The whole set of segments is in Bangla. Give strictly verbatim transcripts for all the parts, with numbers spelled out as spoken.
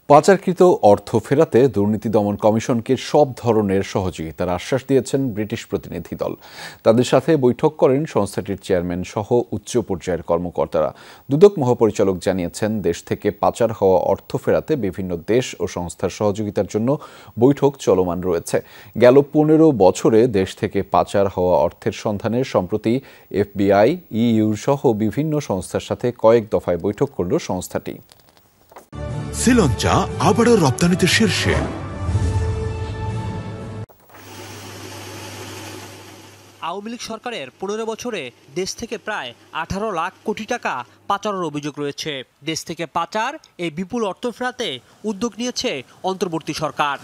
পাচারকৃত অর্থ ফেরাতে দুর্নীতি দমন কমিশনকে সব ধরনের সহযোগিতার আশ্বাস দিয়েছেন ব্রিটিশ প্রতিনিধি দল। তাদের সাথে বৈঠক করেন সংস্থাটির চেয়ারম্যান সহ উচ্চ পর্যায়ের কর্মকর্তারা। দুদক মহাপরিচালক জানিয়েছেন, দেশ থেকে পাচার হওয়া অর্থ ফেরাতে বিভিন্ন দেশ ও সংস্থার সহযোগিতার জন্য বৈঠক চলমান রয়েছে। গেল পনেরো বছরে দেশ থেকে পাচার হওয়া অর্থের সন্ধানে সম্প্রতি এফবিআই, ইইউ সহ বিভিন্ন সংস্থার সাথে কয়েক দফায় বৈঠক করল সংস্থাটি। শ্রীলঙ্কা আবারও রপ্তানিতে শীর্ষে। আওয়ামী লীগ সরকারের পনেরো বছরে দেশ থেকে প্রায় আঠারো লাখ কোটি টাকা পাচারের অভিযোগ রয়েছে। দেশ থেকে পাচার এই বিপুল অর্থ ফেরাতে উদ্যোগ নিয়েছে অন্তর্বর্তী সরকার।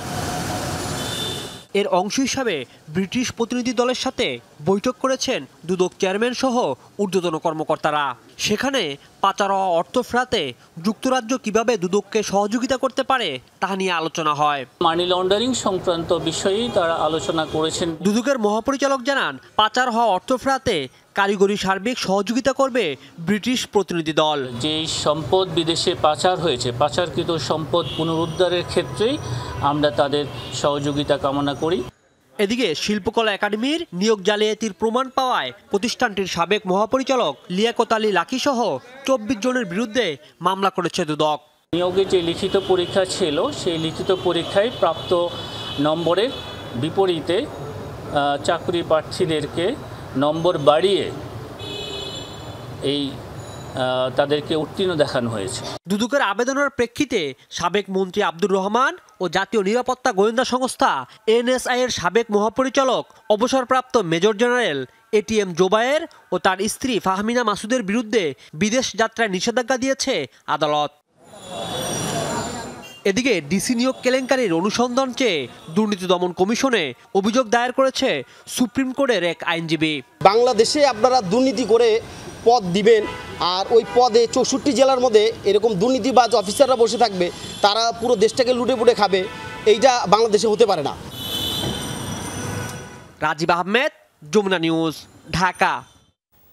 এর অংশ হিসাবে ব্রিটিশ প্রতিনিধি দলের সাথে বৈঠক করেছেন দুদক চেয়ারম্যান সহ ঊর্ধ্বতন কর্মকর্তারা। সেখানে পাচার হওয়া অর্থ ফেরাতে যুক্তরাজ্য কিভাবে দুদককে সহযোগিতা করতে পারে তা নিয়ে আলোচনা হয়। মানি লন্ডারিং সংক্রান্ত বিষয়েই তারা আলোচনা করেছেন। দুদকের মহাপরিচালক জানান, পাচার হওয়া অর্থ ফেরাতে কারিগরি সার্বিক সহযোগিতা করবে ব্রিটিশ প্রতিনিধি দল। যেই সম্পদ বিদেশে পাচার হয়েছে, পাচারকৃত সম্পদ পুনরুদ্ধারের ক্ষেত্রেই আমরা তাদের সহযোগিতা কামনা করি। এদিকে শিল্পকলা একাডেমির নিয়োগ জালিয়াতির প্রমাণ পাওয়ায় প্রতিষ্ঠানটির সাবেক মহাপরিচালক লিয়াকত আলী লাকি সহ চব্বিশ জনের বিরুদ্ধে মামলা করেছে দুদক। নিয়োগে যে লিখিত পরীক্ষা ছিল, সেই লিখিত পরীক্ষায় প্রাপ্ত নম্বরের বিপরীতে চাকরি প্রার্থীদেরকে নম্বর বাড়িয়ে এই তাদেরকে উত্তীর্ণ দেখানো হয়েছে। দুদকের আবেদনের প্রেক্ষিতে সাবেক মন্ত্রী আব্দুর রহমান ও জাতীয় নিরাপত্তা গোয়েন্দা সংস্থা এনএসআই এর সাবেক মহাপরিচালক অবসরপ্রাপ্ত মেজর জেনারেল এটিএম জোবায়ের ও তার স্ত্রী ফাহমিনা মাসুদের বিরুদ্ধে বিদেশ যাত্রায় নিষেধাজ্ঞা দিয়েছে আদালত। এদিকে ডিসি নিয়োগ কেলেঙ্কারির অনুসন্ধান চেয়ে দুর্নীতি দমন কমিশনে অভিযোগ দায়ের করেছে সুপ্রিম কোর্টের এক আইনজীবী। বাংলাদেশে আপনারা দুর্নীতি করে পদ দিবেন, আর ওই পদে চৌষট্টি জেলার মধ্যে এরকম দুর্নীতিবাজ অফিসাররা বসে থাকবে, তারা পুরো দেশটাকে লুটে পুটে খাবে, এইটা বাংলাদেশে হতে পারে না। রাজীব আহমেদ, যমুনা নিউজ, ঢাকা।